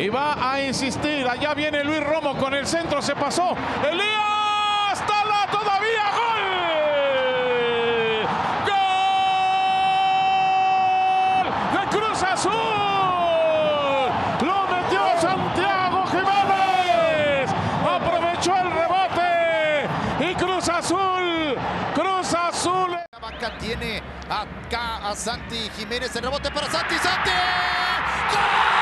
y va a insistir. Allá viene Luis Romo con el centro, se pasó. Elías Tala todavía, ¡gol! ¡Gol de Cruz Azul! Lo metió Santiago Jiménez. Aprovechó el rebote y Cruz Azul. Vaca tiene acá a Santi Jiménez, el rebote para Santi. ¡Santi! ¡Gol!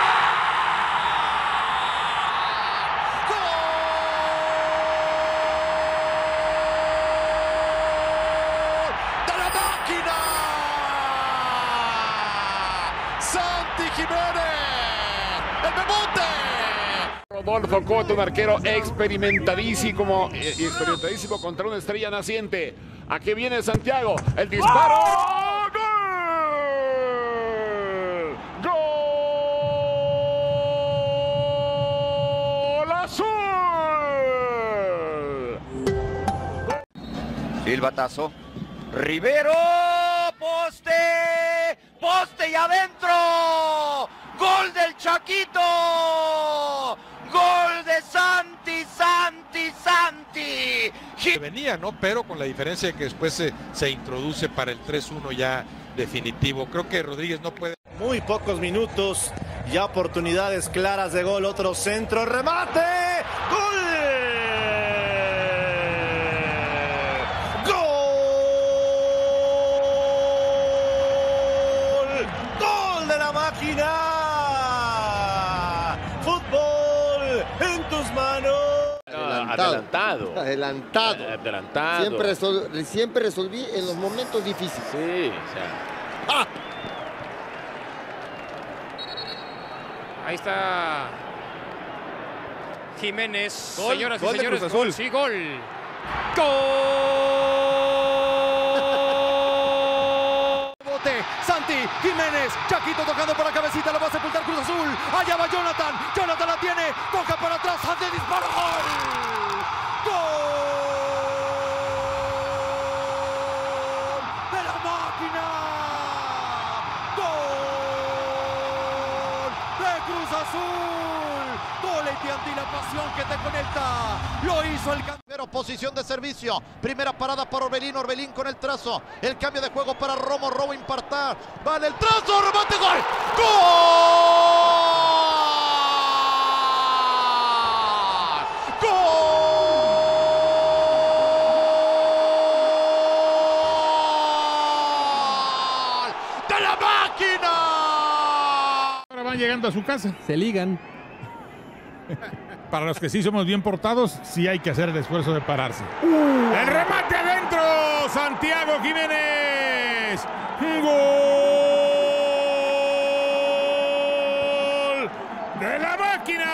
Santi Jiménez, el rebote. Rodolfo Cota, un arquero experimentadísimo contra una estrella naciente. Aquí viene Santiago, el disparo. ¡Gol! ¡Gol azul! Silbatazo. Rivero, poste, poste y adentro. Gol del Chaquito. Gol de Santi. Venía, ¿no? Pero con la diferencia de que después se introduce para el 3-1 ya definitivo. Creo que Rodríguez no puede. Muy pocos minutos, ya oportunidades claras de gol. Otro centro, remate. ¡Gol! ¡Gol de la máquina! Fútbol en tus manos. Adelantado. Siempre resolví en los momentos difíciles. Sí, o sea. ¡Ah! Ahí está Jiménez. Gol, Señoras gol y de señores, Cruz Azul. gol, sí, gol. ¡Gol! Bote, Santi Jiménez, Chaquito tocando por la cabecita, lo va a sepultar Cruz Azul. Allá va Jonathan, Jonathan la tiene, toca para atrás, Santi dispara, gol. ¡Gol! ¡De la máquina! ¡Gol! ¡De Cruz Azul! ¡Gol AT&T, la pasión que te conecta! ¡Lo hizo el Pero posición de servicio. Primera parada para Orbelín. Orbelín con el trazo. El cambio de juego para Romo. Romo impartar. Vale el trazo. Remate. Gol. ¡Gol! ¡Gol! ¡De la máquina! Ahora van llegando a su casa. Se ligan. Para los que sí somos bien portados, sí hay que hacer el esfuerzo de pararse. ¡El remate adentro! ¡Santiago Jiménez! ¡Gol de la máquina!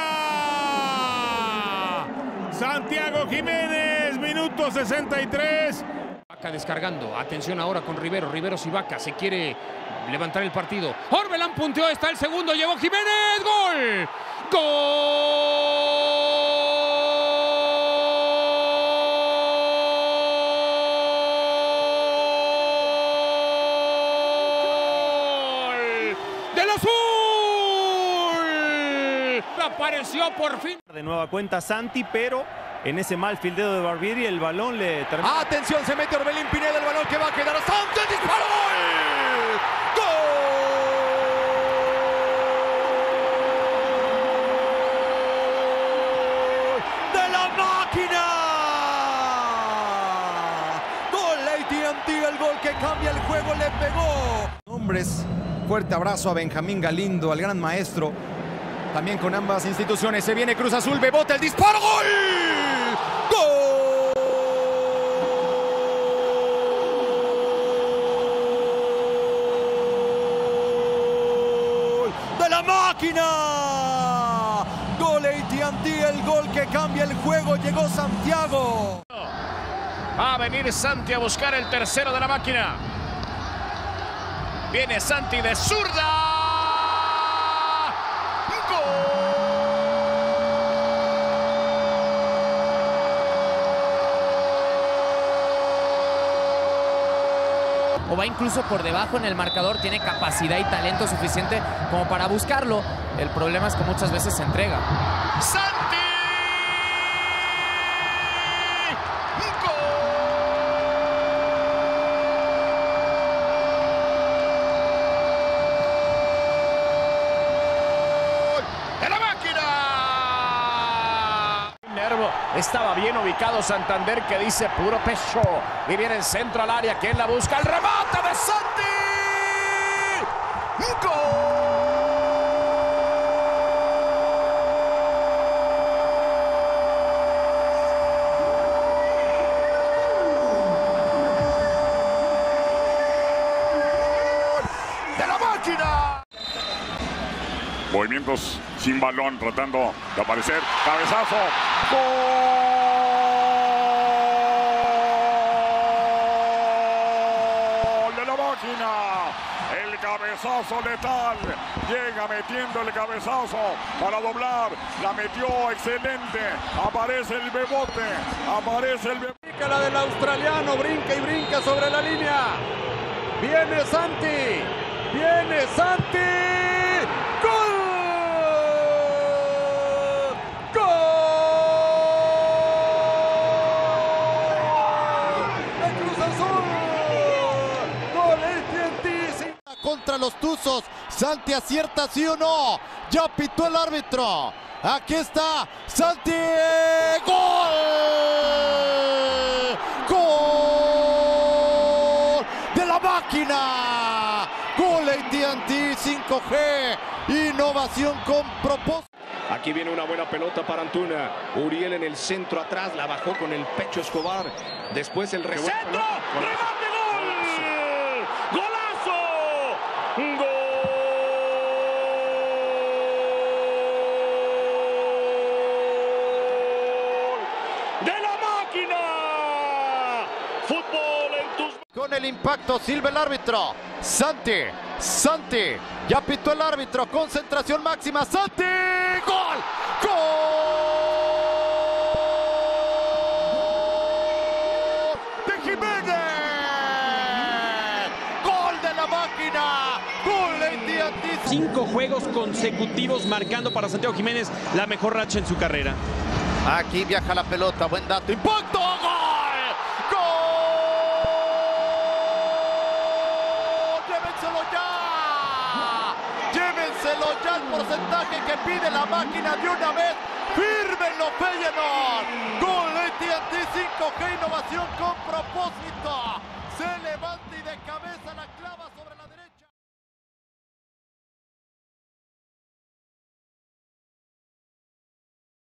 Santiago Jiménez, minuto 63. Vaca descargando. Atención ahora con Rivero. Rivero y Vaca se quiere levantar el partido. Orbelán punteó. Está el segundo. Llegó Jiménez. ¡Gol! ¡Gol! ¡Del azul! Apareció por fin. De nueva cuenta Santi, pero en ese mal fildeo de Barbieri el balón le termina. Atención, se mete Orbelín Pineda, el balón que va a quedar a Santi, el disparo, gol. ¡Gol! ¡De la máquina! Gol AT&T, el gol que cambia el juego, le pegó. Hombres, fuerte abrazo a Benjamín Galindo, al gran maestro. También con ambas instituciones se viene Cruz Azul, Bebote, el disparo, gol. ¡Gol! ¡De la máquina! Gol AT&T, el gol que cambia el juego, llegó Santiago. Va a venir Santi a buscar el tercero de la máquina. Viene Santi de zurda. o va incluso por debajo en el marcador, tiene capacidad y talento suficiente como para buscarlo. El problema es que muchas veces se entrega. ¡Santi! Estaba bien ubicado Santander, que dice puro pecho. Y viene el centro al área. ¿Quién la busca? El remate de Santi. ¡Gol! ¡De la máquina! Movimientos sin balón, tratando de aparecer. Cabezazo. ¡Gol de la máquina! El cabezazo letal. Llega metiendo el cabezazo para doblar. La metió excelente. Aparece el bebote. Aparece el bebote. La del australiano. Brinca y brinca sobre la línea. Viene Santi. Viene Santi. ¡Gol! Contra los Tuzos, Santi acierta, ¿sí o no? Ya pitó el árbitro. Aquí está Santi. ¡Gol! ¡Gol de la máquina! Gol AT&T 5G. Innovación con propósito. Aquí viene una buena pelota para Antuna. Uriel en el centro atrás, la bajó con el pecho Escobar. Después el recentro. ¡Remate, gol! ¡Golazo! ¡Gol! ¡De la máquina! Fútbol en tus... Con el impacto, silba el árbitro. Santi. Ya pitó el árbitro. Concentración máxima. Santi. ¡Gol! ¡Gol de Jiménez! ¡Gol de la máquina! ¡Gol de AT&T! 5 juegos consecutivos marcando para Santiago Jiménez la mejor racha en su carrera. Aquí viaja la pelota. Buen dato. ¡Impacto! ¡Gol! Llévenselo ya el porcentaje que pide la máquina de una vez. ¡Fírmenlo, Feyenoord! Gol AT&T 5G, innovación con propósito. Se levanta y de cabeza la clava sobre...